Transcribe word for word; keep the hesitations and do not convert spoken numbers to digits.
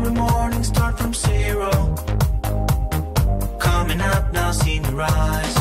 Every morning start from zero. Coming up now, see me rise.